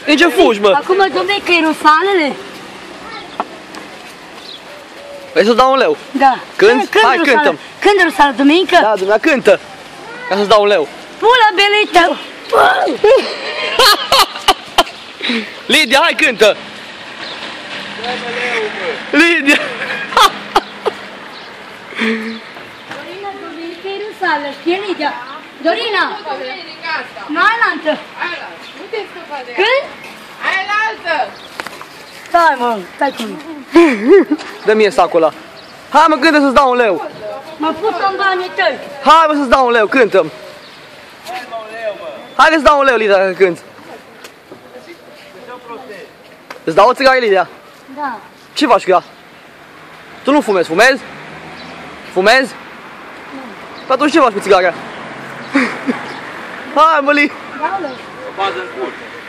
Nici ce fugi, mă? Acum, dom'le, că e rusalele? Vrei să-ți dau un leu? Da. Cânti? Hai, cântăm. Când rusală, duminică? Da, dumnea, cântă. Ca să-ți dau un leu. Pula belită! Lidia, hai, cântă! Lidia! Dorina, duminică e rusală, știe Lidia? Dorina! Nu ai la altă. Nu te scăpa de ea. Când? Aia la altă. Stai, mă, stai cu mine. Dă mie sacul ăla. Hai, mă, cântă să-ți dau un leu. Mă pus în banii tăi. Hai, mă, să-ți dau un leu, cântă-mi. Hai că-ți dau un leu, Lidia, dacă cânti. Îți dau o țigară, Lidia? Da. Ce faci cu ea? Tu nu fumezi, fumezi? Fumezi? Nu. Atunci ce faci cu țigara? Hai, mă, Li! Da, leu. O bază în cur.